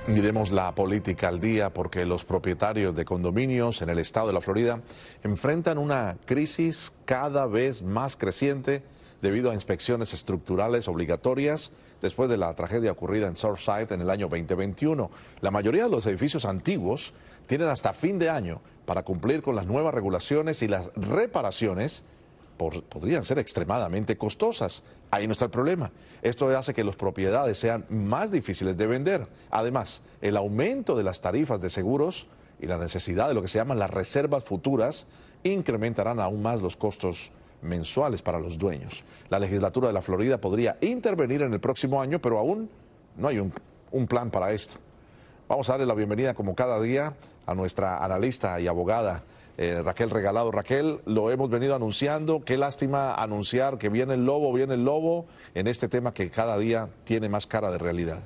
Miremos la política al día porque los propietarios de condominios en el estado de la Florida enfrentan una crisis cada vez más creciente debido a inspecciones estructurales obligatorias después de la tragedia ocurrida en Surfside en el año 2021. La mayoría de los edificios antiguos tienen hasta fin de año para cumplir con las nuevas regulaciones y las reparaciones podrían ser extremadamente costosas. Ahí no está el problema. Esto hace que las propiedades sean más difíciles de vender. Además, el aumento de las tarifas de seguros y la necesidad de lo que se llaman las reservas futuras incrementarán aún más los costos mensuales para los dueños. La legislatura de la Florida podría intervenir en el próximo año, pero aún no hay un plan para esto. Vamos a darle la bienvenida, como cada día, a nuestra analista y abogada, Raquel Regalado. Raquel, lo hemos venido anunciando. Qué lástima anunciar que viene el lobo en este tema que cada día tiene más cara de realidad.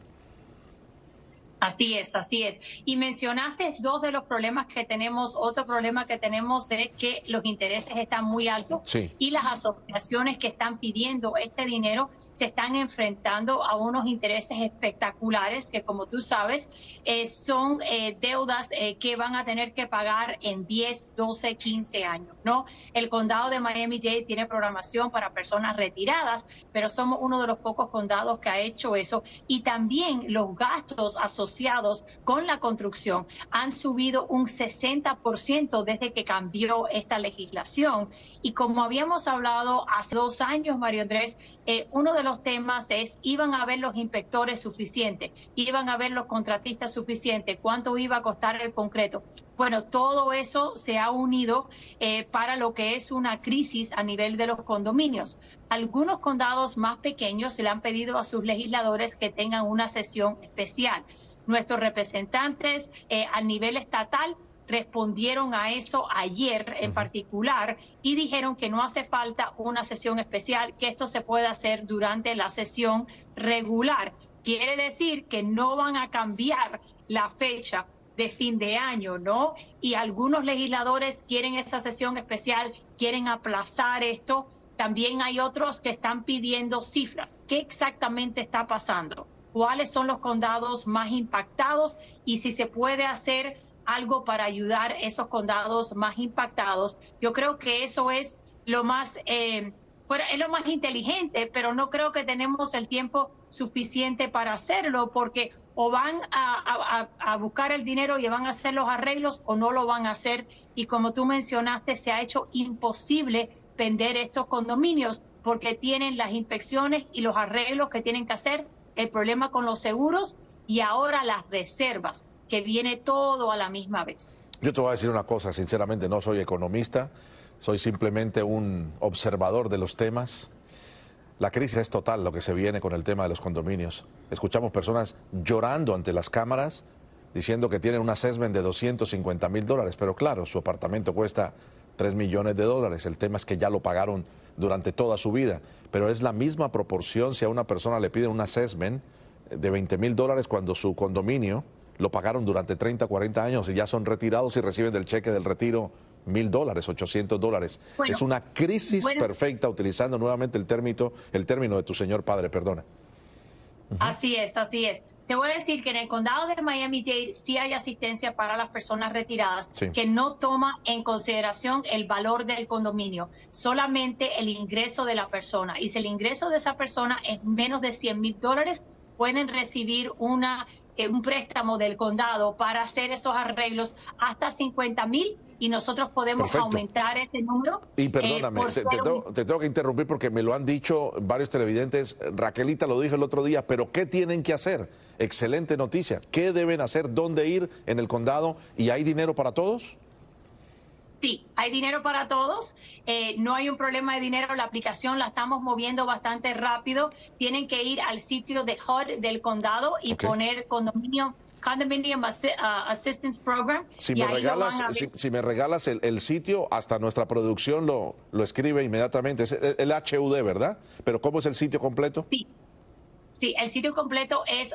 Así es, así es. Y mencionaste dos de los problemas que tenemos. Otro problema que tenemos es que los intereses están muy altos, sí, y las asociaciones que están pidiendo este dinero se están enfrentando a unos intereses espectaculares que, como tú sabes, son deudas que van a tener que pagar en 10, 12, 15 años, ¿no? El condado de Miami-Dade tiene programación para personas retiradas, pero somos uno de los pocos condados que ha hecho eso. Y también los gastos asociados con la construcción han subido un 60% desde que cambió esta legislación. Y como habíamos hablado hace 2 años, Mario Andrés, uno de los temas es, ¿iban a haber los inspectores suficientes? ¿Iban a haber los contratistas suficientes? ¿Cuánto iba a costar el concreto? Bueno, todo eso se ha unido para lo que es una crisis a nivel de los condominios. Algunos condados más pequeños se le han pedido a sus legisladores que tengan una sesión especial. Nuestros representantes a nivel estatal respondieron a eso ayer en particular y dijeron que no hace falta una sesión especial, que esto se puede hacer durante la sesión regular. Quiere decir que no van a cambiar la fecha de fin de año, ¿no? Y algunos legisladores quieren esa sesión especial, quieren aplazar esto. También hay otros que están pidiendo cifras. ¿Qué exactamente está pasando? ¿Cuáles son los condados más impactados? Y si se puede hacer algo para ayudar a esos condados más impactados. Yo creo que eso es lo más, es lo más inteligente, pero no creo que tenemos el tiempo suficiente para hacerlo, porque o van a buscar el dinero y van a hacer los arreglos o no lo van a hacer. Y como tú mencionaste, se ha hecho imposible vender estos condominios porque tienen las inspecciones y los arreglos que tienen que hacer, el problema con los seguros y ahora las reservas, que viene todo a la misma vez. Yo te voy a decir una cosa, sinceramente no soy economista, soy simplemente un observador de los temas. La crisis es total, lo que se viene con el tema de los condominios. Escuchamos personas llorando ante las cámaras diciendo que tienen un assessment de $250,000, pero claro, su apartamento cuesta $3 millones. El tema es que ya lo pagaron durante toda su vida, pero es la misma proporción si a una persona le piden un assessment de $20,000 cuando su condominio lo pagaron durante 30, 40 años y ya son retirados y reciben del cheque del retiro $1,000, $800. Bueno, es una crisis perfecta, utilizando nuevamente el término de tu señor padre, perdona. Así es, así es. Te voy a decir que en el condado de Miami-Dade sí hay asistencia para las personas retiradas, sí, que no toma en consideración el valor del condominio, solamente el ingreso de la persona. Y si el ingreso de esa persona es menos de $100,000, pueden recibir un préstamo del condado para hacer esos arreglos hasta $50,000 y nosotros podemos aumentar ese número. Y perdóname, te tengo que interrumpir porque me lo han dicho varios televidentes. Raquelita lo dijo el otro día, pero ¿qué tienen que hacer? Excelente noticia. ¿Qué deben hacer? ¿Dónde ir en el condado? ¿Y hay dinero para todos? Sí, hay dinero para todos, no hay un problema de dinero, la aplicación la estamos moviendo bastante rápido. Tienen que ir al sitio de HUD del condado y poner Condominium Assistance Program. Si me regalas el sitio, hasta nuestra producción lo escribe inmediatamente. Es el HUD, ¿verdad? Pero ¿cómo es el sitio completo? Sí, el sitio completo es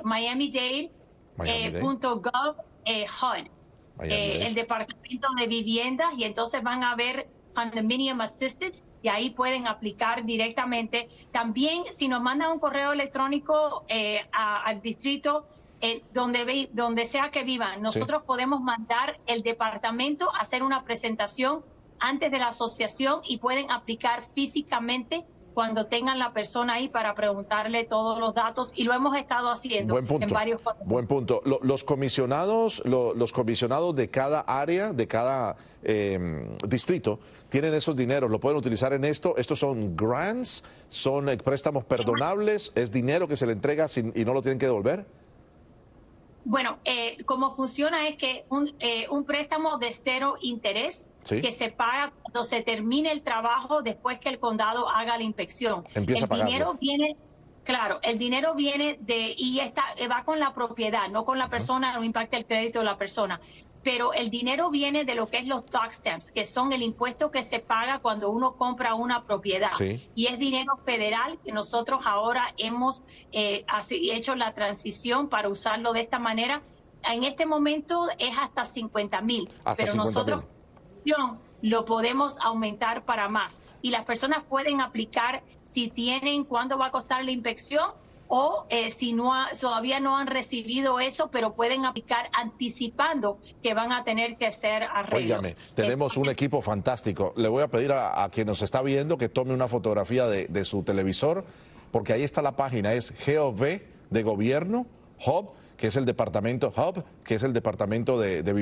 miamidade.gov HUD. El Departamento de Viviendas, y entonces van a ver Condominium Assistance y ahí pueden aplicar directamente. También si nos mandan un correo electrónico al distrito donde sea que vivan. Nosotros podemos mandar el departamento a hacer una presentación antes de la asociación y pueden aplicar físicamente cuando tengan la persona ahí para preguntarle todos los datos, y lo hemos estado haciendo en varios condominios. Buen punto. Los comisionados de cada área, de cada distrito, tienen esos dineros, lo pueden utilizar en esto. Estos son grants, son préstamos perdonables, es dinero que se le entrega y no lo tienen que devolver. Bueno, cómo funciona es que un préstamo de 0 interés que se paga cuando se termine el trabajo después que el condado haga la inspección. Empieza a pagarlo. Dinero viene, claro, el dinero viene va con la propiedad, no con la persona, no impacta el crédito de la persona. Pero el dinero viene de lo que es los tax stamps, que son el impuesto que se paga cuando uno compra una propiedad. Sí. Y es dinero federal que nosotros ahora hemos hecho la transición para usarlo de esta manera. En este momento es hasta 50,000, pero nosotros lo podemos aumentar para más. Y las personas pueden aplicar si tienen cuándo va a costar la inspección, o si todavía no han recibido eso, pero pueden aplicar anticipando que van a tener que hacer arreglos. Óigame, tenemos un equipo fantástico. Le voy a pedir a quien nos está viendo que tome una fotografía de su televisor, porque ahí está la página, es GOV de gobierno, Hub, que es el departamento de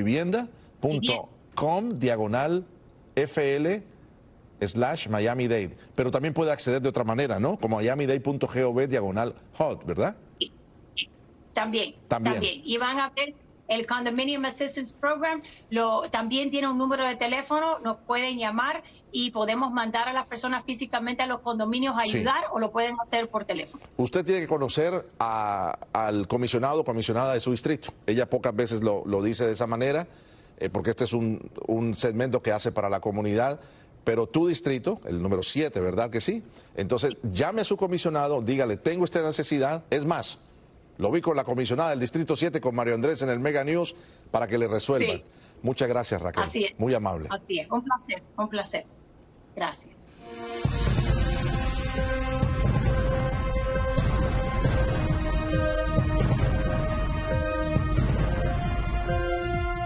vivienda.com/FL/Miami-Dade. Pero también puede acceder de otra manera, ¿no? Como miamidade.gov/HUD, ¿verdad? También. Y van a ver el Condominium Assistance Program. También tiene un número de teléfono, nos pueden llamar y podemos mandar a las personas físicamente a los condominios a ayudar, o lo pueden hacer por teléfono. Usted tiene que conocer al comisionado o comisionada de su distrito. Ella pocas veces lo dice de esa manera, porque este es un segmento que hace para la comunidad. Pero tu distrito, el número 7, ¿verdad que sí? Entonces, llame a su comisionado, dígale, tengo esta necesidad. Es más, lo vi con la comisionada del distrito 7, con Mario Andrés, en el Mega News, para que le resuelvan. Sí. Muchas gracias, Raquel. Así es. Muy amable. Así es. Un placer. Gracias.